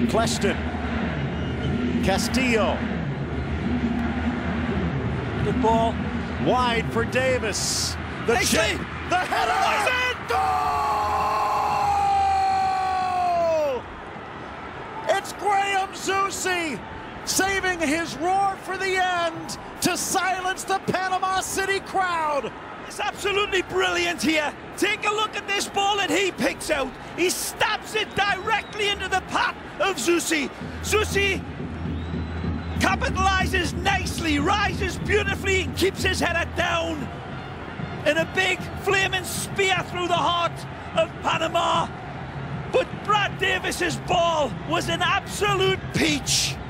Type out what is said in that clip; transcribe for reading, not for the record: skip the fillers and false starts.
Cleston. Castillo. Good ball. Wide for Davis. The chip. The header. Goal! It's Graham Zusi saving his roar for the end to silence the Panama City crowd. It's absolutely brilliant here. Take a look at this ball that he picks out. He stabs it directly into the path of Zusi. Zusi capitalizes nicely, rises beautifully, and keeps his header down in a big flaming spear through the heart of Panama. But Brad Davis's ball was an absolute peach.